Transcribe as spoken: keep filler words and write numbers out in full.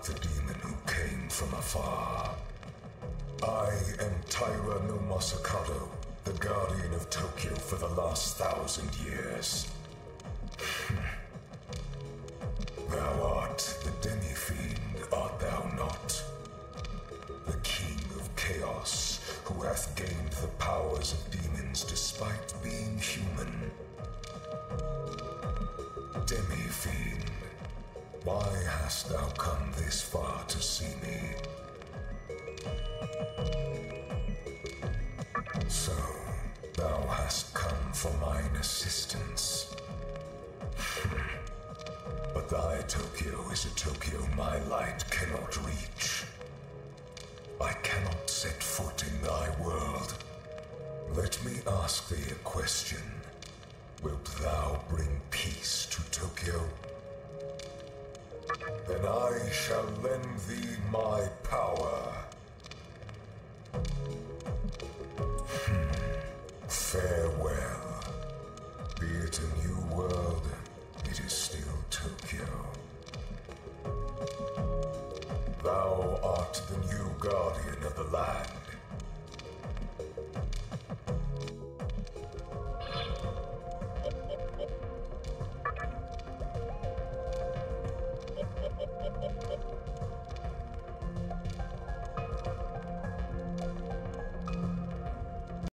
the demon who came from afar. I am Taira no Masakado, the guardian of Tokyo for the last thousand years. Thou art the demi-fiend, art thou not? The king of chaos, who hath gained the powers of demons despite being human. Demi-fiend, why hast thou come this far to see me? So, thou hast come for mine assistance. But thy Tokyo is a Tokyo my light cannot reach. I cannot set foot in thy world. Let me ask thee a question. Wilt thou bring peace to Tokyo? Then I shall lend thee my power. Farewell. Be it a new world, it is still Tokyo. Thou art the new guardian of the land.